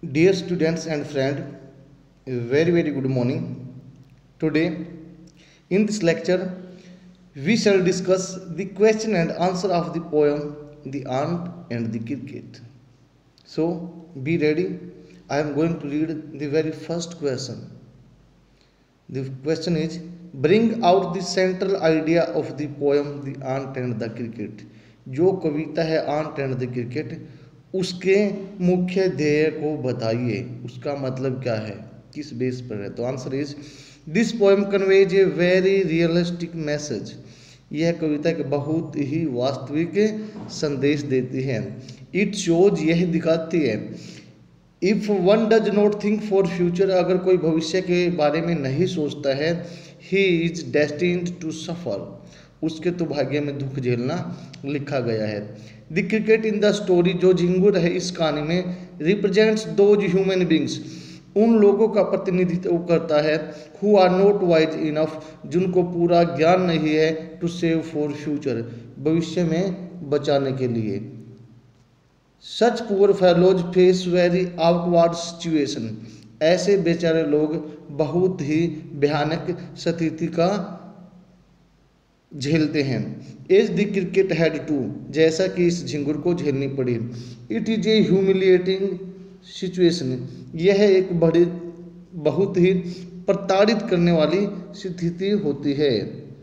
Dear students and friends, a very good morning. Today, in this lecture, we shall discuss the question and answer of the poem The Ant and the Cricket. So, be ready. I am going to read the very first question. The question is, bring out the central idea of the poem The Ant and the Cricket. जो कविता है aunt and the cricket, उसके मुख्य ध्येय को बताइए, उसका मतलब क्या है, किस बेस पर है। तो answer is this poem conveys a very realistic message. यह कविता एक बहुत ही वास्तविक संदेश देती है। इट शोज, यह दिखाती है, if one does not think for future, अगर कोई भविष्य के बारे में नहीं सोचता है, he is destined to suffer, उसके तो भाग्य में दुख झेलना लिखा गया है। The cricket in the story, जो झिंगुर है इस कहानी में, रिप्रेजेंट्स दोज ह्यूमन बींग्स, उन लोगों का प्रतिनिधित्व करता है, who are not wise enough, जिनको पूरा ज्ञान नहीं है, टू सेव फॉर फ्यूचर, भविष्य में बचाने के लिए। Such poor fellows face very awkward situation, ऐसे बेचारे लोग बहुत ही भयानक स्थिति का झेलते हैं। As the cricket had to, जैसा कि इस झिंगुर को झेलनी पड़ी। It is a humiliating situation, यह एक बड़ी बहुत ही प्रताड़ित करने वाली स्थिति होती है।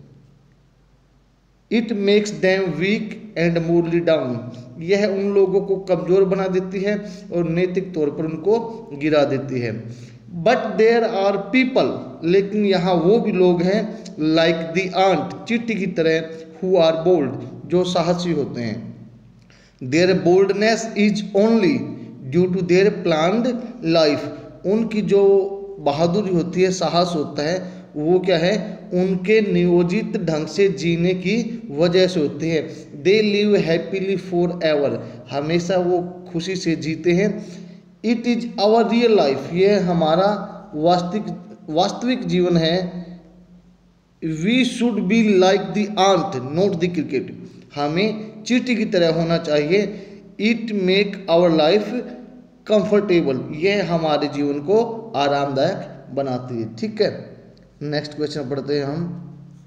It makes them weak and morally down, यह उन लोगों को कमज़ोर बना देती है और नैतिक तौर पर उनको गिरा देती है। बट देयर आर पीपल, लेकिन यहाँ वो भी लोग हैं, लाइक द आंट, चींटी की तरह, हु आर बोल्ड, जो साहसी होते हैं। Their boldness is only due to their planned life, उनकी जो बहादुरी होती है, साहस होता है, वो क्या है, उनके नियोजित ढंग से जीने की वजह से होती है। They live happily for ever, हमेशा वो खुशी से जीते हैं। It is our real life, ये हमारा वास्तविक जीवन है। We should be like the ant not the cricket, हमें चींटी की तरह होना चाहिए। It make our life comfortable, यह हमारे जीवन को आरामदायक बनाती है। ठीक है, नेक्स्ट क्वेश्चन पढ़ते हैं हम।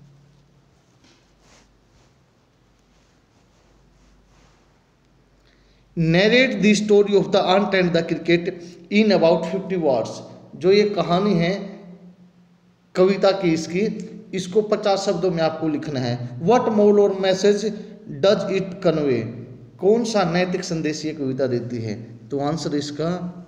Narrate the story of the ant and the cricket in about 50 words, जो ये कहानी है कविता की इसको 50 शब्दों में आपको लिखना है। What moral or message does it convey, कौन सा नैतिक संदेश ये कविता देती है। तो आंसर इसका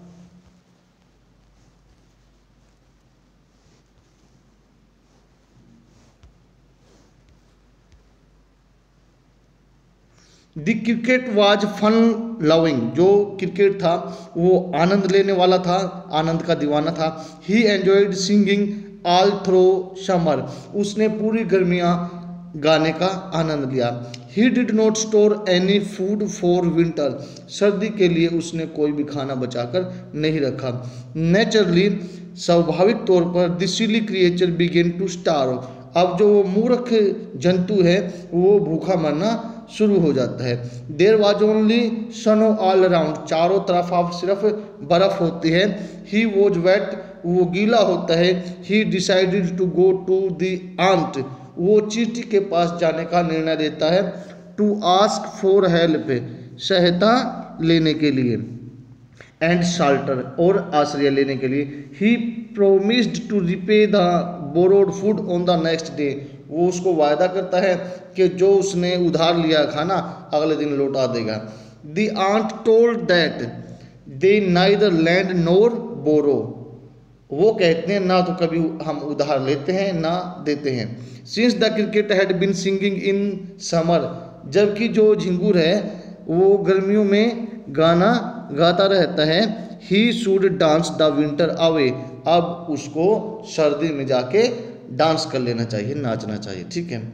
the cricket was fun loving, जो क्रिकेट था वो आनंद लेने वाला था, आनंद का दीवाना था। He enjoyed singing all through summer, उसने पूरी गर्मियाँ गाने का आनंद लिया। He did not store any food for winter, सर्दी के लिए उसने कोई भी खाना बचाकर नहीं रखा। नेचुरली, स्वाभाविक तौर पर, the silly creature began to starve, अब जो वो मूर्ख जंतु है वो भूखा मरना शुरू हो जाता है। There was only snow all around, चारों तरफ अब सिर्फ बर्फ होती है। ही वॉज वेट, वो गीला होता है। He decided to go to the ant, वो चींटी के पास जाने का निर्णय लेता है। टू आस्क फॉर हेल्प, सहायता लेने के लिए। एंड शाल्टर, और आश्रय लेने के लिए। He promised to repay the borrowed food on the next day, वो उसको वायदा करता है कि जो उसने उधार लिया खाना अगले दिन लौटा देगा। The ant told that they neither lend nor borrow, वो कहते हैं ना तो कभी हम उधार लेते हैं ना देते हैं। Since the cricket had been singing in summer, जबकि जो झिंगुर है वो गर्मियों में गाना गाता रहता है। He should dance the winter away, अब उसको सर्दी में जाके डांस कर लेना चाहिए, नाचना चाहिए। ठीक है,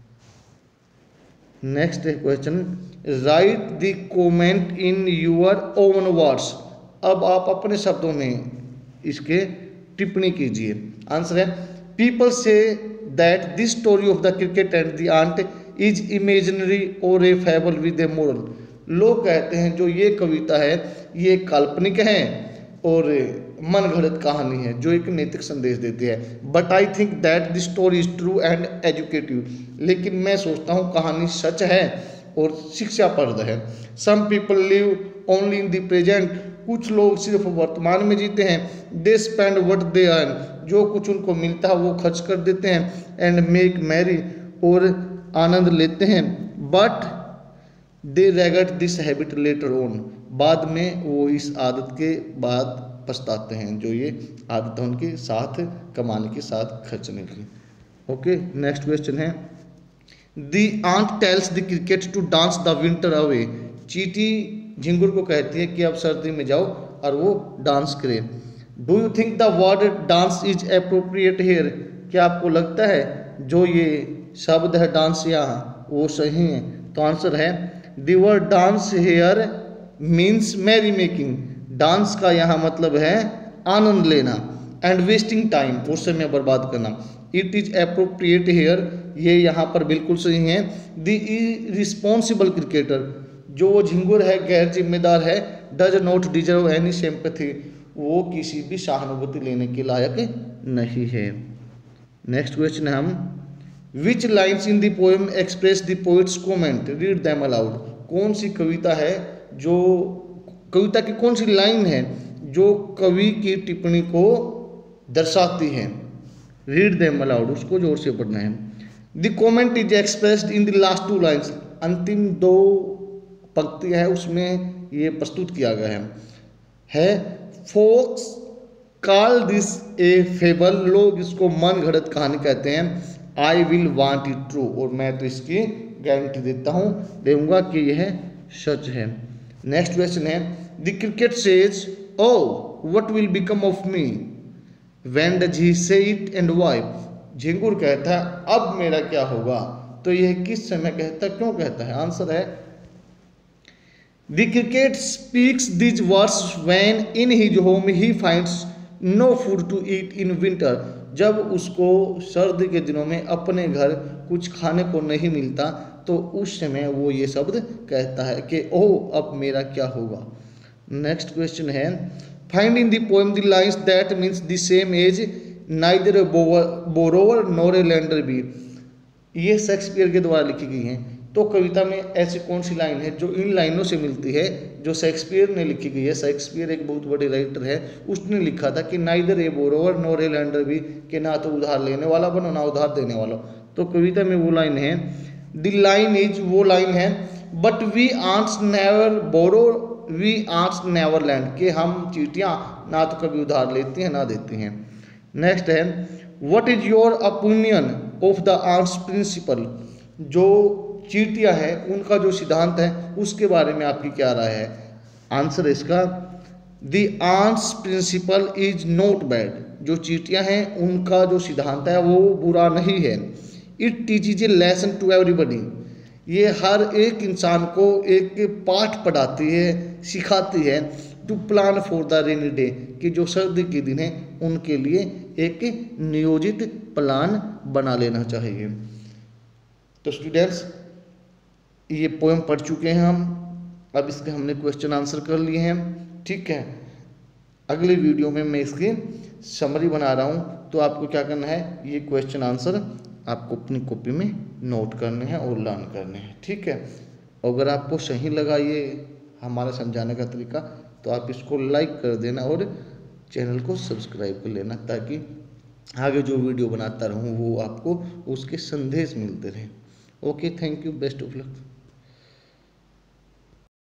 next question, write the comment in your own words, अब आप अपने शब्दों में इसके टिप्पणी कीजिए। आंसर है, people say that this story of the cricket and the ant is imaginary or a fable with a moral, लोग कहते हैं जो ये कविता है ये काल्पनिक है और मन घड़त कहानी है जो एक नैतिक संदेश देती है। But I think that the story is true and educative, लेकिन मैं सोचता हूँ कहानी सच है और शिक्षाप्रद है। Some people live only in the present, कुछ लोग सिर्फ वर्तमान में जीते हैं। They spend what they earn, जो कुछ उनको मिलता है वो खर्च कर देते हैं। एंड मेक मैरी, और आनंद लेते हैं। But they regret this habit later on, बाद में वो इस आदत के बाद पछताते हैं, जो ये आदत है उनके साथ कमाने के साथ खर्चने की। ओके, नेक्स्ट क्वेश्चन है the ant tells the cricket to dance the winter away, चींटी झिंगुर को कहती है कि अब सर्दी में जाओ और वो डांस करे। Do you think the word dance is appropriate here, क्या आपको लगता है जो ये शब्द है डांस यहाँ वो सही है? तो आंसर है the word dance here means merry making, dance का यहाँ मतलब है आनंद लेना। एंड वेस्टिंग टाइम, उस समय बर्बाद करना। इट इज अप्रोप्रिएट हेयर, ये यहाँ पर बिल्कुल सही है। द इरिस्पॉन्सिबल क्रिकेटर, जो वो झिंगुर है गैर जिम्मेदार है। Does not deserve any sympathy, वो किसी भी सहानुभूति लेने के लायक नहीं है। नेक्स्ट क्वेश्चन है हम which lines in the poem express the poet's comment, read them aloud, कौन सी कविता है जो कविता की कौन सी लाइन है जो कवि की टिप्पणी को दर्शाती है? रीड देम अलाउड, उसको जोर से पढ़ना है। The comment is expressed in the last two lines, अंतिम दो पंक्तियां है उसमें ये प्रस्तुत किया गया है। Folks call this a fable, लोग इसको मन घड़त कहानी कहते हैं। I will want it true, और मैं तो इसकी गारंटी दूंगा कि यह सच है। नेक्स्ट क्वेश्चन है the cricket says O what will become of me, when does he say it and why, झिंगुर कहता है अब मेरा क्या होगा, तो यह किस समय कहता है, क्यों कहता है? आंसर है the cricket speaks this words when in his home he finds no food to eat in winter, जब उसको सर्दी के दिनों में अपने घर कुछ खाने को नहीं मिलता तो उस समय वो ये शब्द कहता है कि ओह अब मेरा क्या होगा। नेक्स्ट क्वेश्चन है find in the poem the lines that means the same as neither borrower nor a lender be, ये शेक्सपियर के द्वारा लिखी गई हैं। तो कविता में ऐसी कौन सी लाइन है जो इन लाइनों से मिलती है जो शेक्सपियर ने लिखी गई है? शेक्सपियर एक बहुत बड़े राइटर है, उसने लिखा था कि neither a borrower nor a lender be, कि ना तो उधार लेने वाला बनो ना उधार देने वाला। तो कविता में वो लाइन है द लाइन इज, वो लाइन है but we ants never borrow we ants never lend, कि हम चींटियाँ ना तो कभी उधार लेती हैं ना देती हैं। नेक्स्ट है what is your opinion of the ants principle, जो चींटियाँ हैं उनका जो सिद्धांत है उसके बारे में आपकी क्या राय है? आंसर इसका the ants principle is not bad, जो चींटियाँ हैं उनका जो सिद्धांत है वो बुरा नहीं है। It teaches a lesson to everybody, ये हर एक इंसान को एक पाठ पढ़ाती है सिखाती है। To plan for the rainy day, कि जो सर्दी के दिन है उनके लिए एक नियोजित प्लान बना लेना चाहिए। तो स्टूडेंट्स ये पोएम पढ़ चुके हैं हम, अब इसके हमने क्वेश्चन आंसर कर लिए हैं, ठीक है। अगले वीडियो में मैं इसकी समरी बना रहा हूँ, तो आपको क्या करना है, ये क्वेश्चन आंसर आपको अपनी कॉपी में नोट करने हैं और लर्न करने हैं, ठीक है। अगर आपको सही लगा ये हमारा समझाने का तरीका तो आप इसको लाइक कर देना और चैनल को सब्सक्राइब कर लेना, ताकि आगे जो वीडियो बनाता रहूँ वो आपको उसके संदेश मिलते रहें। Okay, thank you, best of luck.